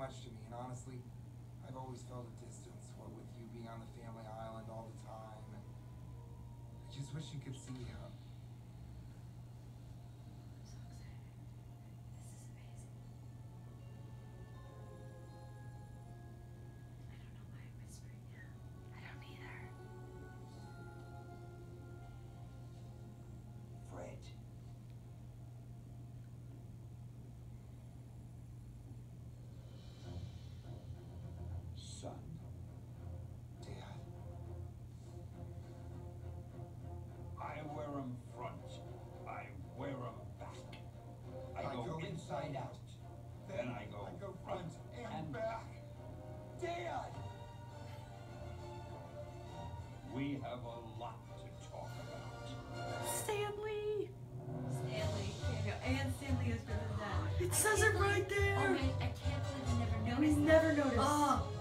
much to me, and honestly, I've always felt a distance, what with you being on the family island all the time, and I just wish you could see him. I'm so excited. This is amazing. I don't know why I'm whispering now. I don't either. Fred. Son. Dad. I wear 'em front. I wear 'em back. I go inside out. Then I go front and back. Dad! We have a lot to talk about. Stanley! Stanley, Cameo, and Stanley is better than that. It says it right there! Oh my, I can't believe I never We noticed never noticed. Oh,